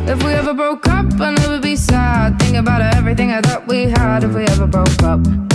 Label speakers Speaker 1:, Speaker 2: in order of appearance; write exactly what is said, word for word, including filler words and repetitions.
Speaker 1: If we ever broke up, I'd never be sad. Think about everything I thought we had if we ever broke up.